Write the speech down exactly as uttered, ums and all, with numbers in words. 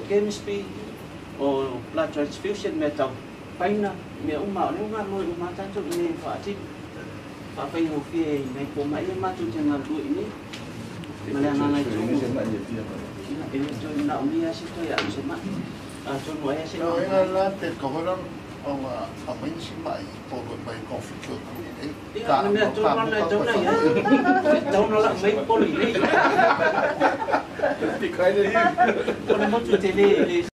biochemistry or blood transfusion metal. Paina me uma le uma mo uma tanto ni fa ti fa pa yo fie mai ko mai ma tu tena lu ini malanga ngai tu ini tu na umi asi to ya sema a tu mo ya sema no ina la te ko ron o ma a mai si mai po ko mai conflict ko e ka me tu ron na tu na ya tu na la mai poli ni ti kai le ko mo tu te le